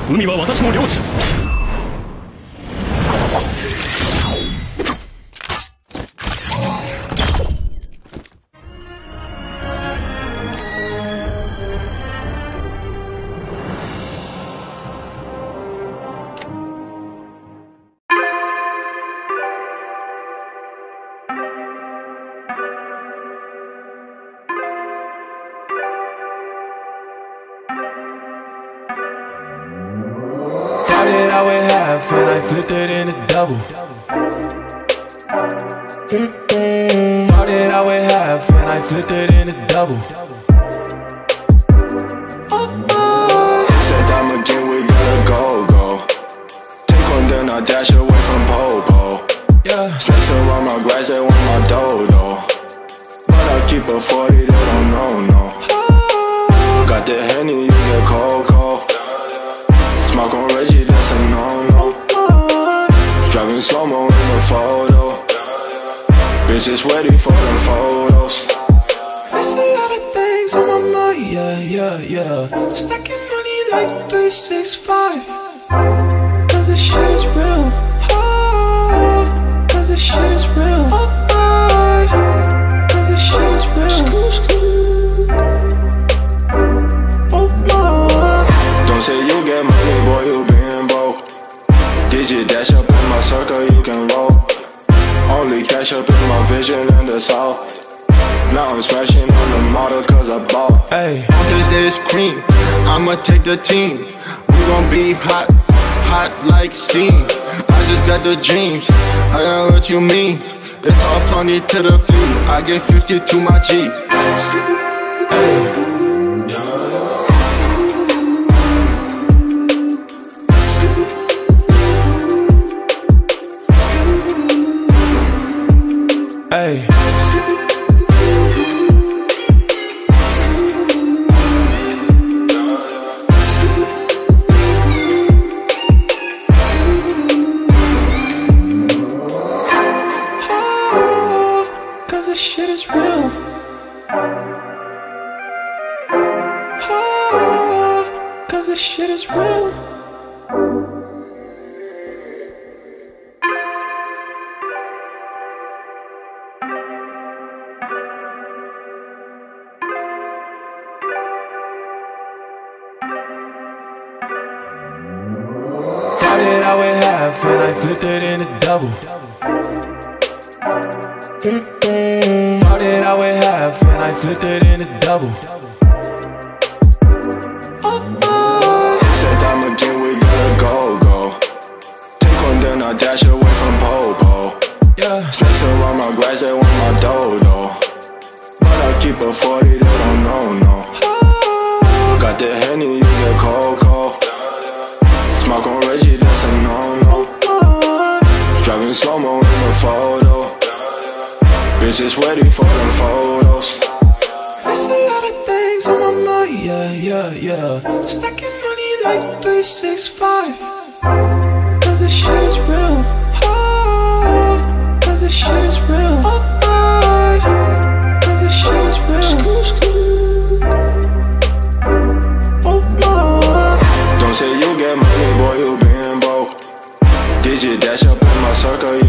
海は私の領地です。 Started out with half and I flipped it into double. Started out with half and I flipped it into double. Said I'm again, we gotta go. Take one, then I dash away from Popo. Yeah. Snakes around my grass, they want my dodo. But I keep a 40, they don't know, no. Got the Henny, you get cold. Smoke on Reggie, that's a no-no. Driving slow-mo in the photo. Bitches ready for them photos. There's a lot of things on my mind, yeah. Stacking money like 365. Cause this shit is real. Cause this shit is real. Cause this shit is real. Don't say you get money, boy, you been broke. Digit dash up in my circle, you can roll. Only cash up in my vision in the south. Now I'm smashing on the model cause I bought. Hey, Cause there's cream, I'ma take the team. We gon' be hot like steam. I just got the dreams, I know what you mean. It's all funny to the fleet, I get 50 to my G. hey. Cause this shit is real. Cause this shit is real. Started out with half and I flipped it into double. Started out with half and I flipped it into double. Said I'm again, we gotta go. Take one, then I dash away from Popo. Yeah. Snakes around my grass, they want my dodo. But I keep a 40, they don't know, no. Got the Henny, you get cold. Smoke on Reggie, that's a no-no. Driving slow-mo in the photo. Bitches ready for them photos. There's a lot of things on my mind, yeah. Stacking money like 365. Cause this shit is real. Cause this shit is real. Cause this shit is real. Don't say you get money, boy, you been broke. Digit dash up in my circle,